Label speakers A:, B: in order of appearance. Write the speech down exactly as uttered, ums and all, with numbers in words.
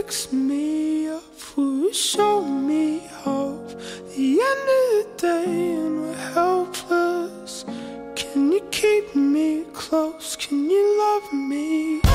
A: fix me up? Will you show me hope? The end of the day and we're helpless. Can you keep me close? Can you love me?